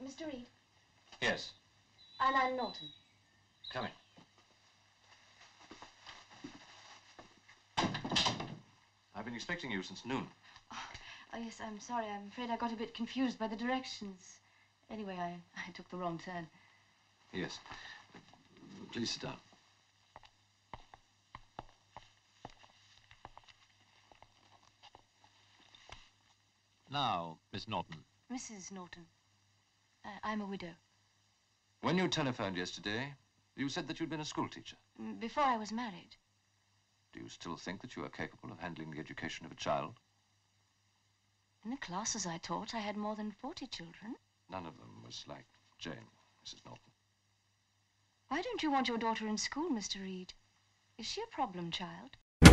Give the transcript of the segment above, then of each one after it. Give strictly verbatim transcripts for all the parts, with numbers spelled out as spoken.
Mister Reed? Yes. I'm Anne Norton. Come in. I've been expecting you since noon. Oh, oh, yes, I'm sorry. I'm afraid I got a bit confused by the directions. Anyway, I, I took the wrong turn. Yes. Please sit down. Now, Miss Norton. Missus Norton. Uh, I'm a widow. When you telephoned yesterday, you said that you'd been a schoolteacher. Mm, Before I was married. Do you still think that you are capable of handling the education of a child? In the classes I taught, I had more than forty children. None of them was like Jane, Missus Norton. Why don't you want your daughter in school, Mister Reed? Is she a problem child?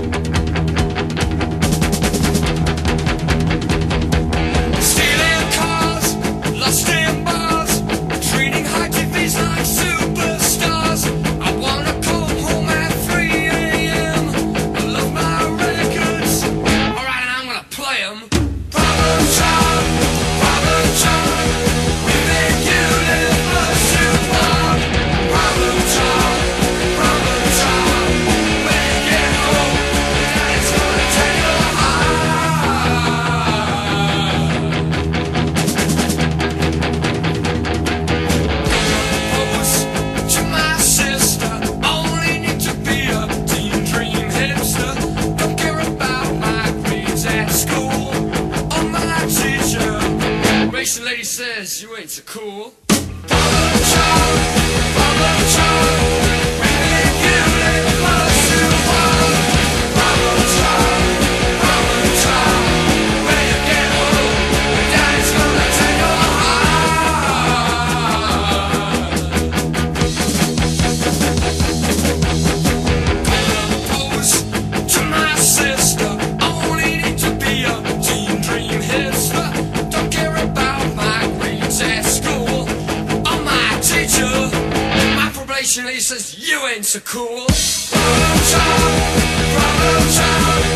Stealing cars, lost in bars, treating high T Vs like superstars. I wanna come home at three A M I love my records. Alright, I'm gonna play 'em. Problem child, problem child, we make you live much too long. Problem child, problem child, when you get home, daddy's gonna take you to my sister, only need to be a teen dream hipster. Don't care about my grades at school or my teacher. Racing lady says you ain't so cool. Problem child, problem child, we make you live much too long. Problem child, problem child, when you get home, daddy's gonna take your to my sister, only need to be a teen dream hipster. Don't care about my grades at school or my teacher. My probation, he says you ain't so cool. Problem child, problem child.